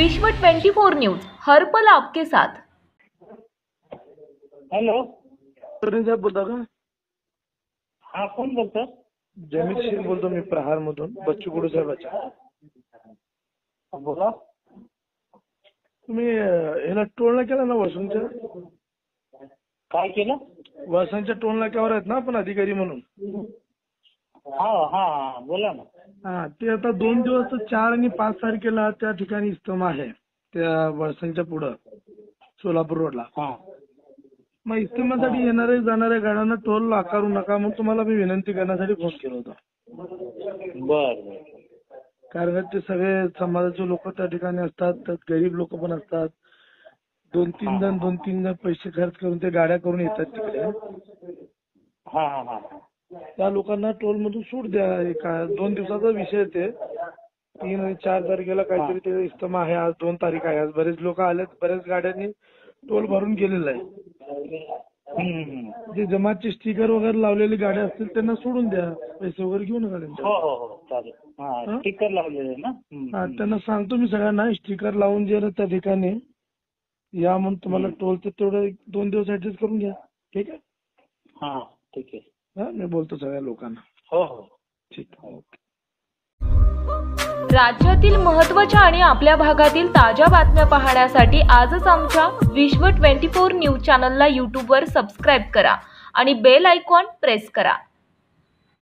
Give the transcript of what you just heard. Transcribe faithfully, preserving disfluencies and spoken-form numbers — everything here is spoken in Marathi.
विश्व चौबीस न्यूज हर पल आपके साथ। हॅलो तरुण साहेब बोलता का? हा कोण बोलतो? जमीर शेख बोलतो मी प्रहार मधून बच्चू कडू साहेबाच्या। बोला। तुम्ही ह्याला टोल नाक्याला ना वसंतच्या काय केलं? वसंतच्या टोल नाक्यावर आहेत ना आपण अधिकारी म्हणून। हा हा हा बोला ना। हा ते आता दोन दिवस चार आणि पाच तारखेला त्या ठिकाणी इस्तमा आहे त्या वसंतच्या पुढं सोलापूर रोडला। हा मग इस्तेमासाठी येणारे जाणाऱ्या गाड्यांना टोल आकारू नका म्हणून तुम्हाला मी विनंती करण्यासाठी फोन केला होता। बर बर। कारण ते सगळे समाजाचे लोक त्या ठिकाणी असतात, त्यात गरीब लोक पण असतात। दोन तीन जण दोन तीन जण पैसे खर्च करून ते गाड्या करून येतात तिकडे। हा हा हा त्या लोकांना टोल मधून सूट द्या। एका दोन दिवसाचा विषय ते तीन आणि चार तारखेला काहीतरी ते इस्तमा आहे। आज दोन तारीख आहे। आज बरेच लोक आलेत, बऱ्याच गाड्यांनी टोल भरून गेलेला आहे। जे जमातचे स्टिकर वगैरे लावलेली गाड्या असतील त्यांना सोडून द्या, पैसे वगैरे घेऊ नका त्यांच्या। हो हो हो चालेल। हा स्टिकर लावलेले ना? हा त्यांना सांगतो मी सगळ्यांना स्टिकर लावून जे त्या ठिकाणी या म्हणून तुम्हाला टोलचं तेवढं दोन दिवस ऍडजस्ट करून घ्या। ठीक आहे? हा ठीक आहे। हा मी बोलतो सगळ्या लोकांना। हो हो ठीक आहे। ओके। राज्यातील महत्त्वाच्या आणि आपल्या भागातील ताज्या बातम्या पाहण्यासाठी आजच आमच्या विश्व चोवीस न्यूज चॅनलला यूट्यूबवर सबस्क्राईब करा आणि बेल आयकॉन प्रेस करा।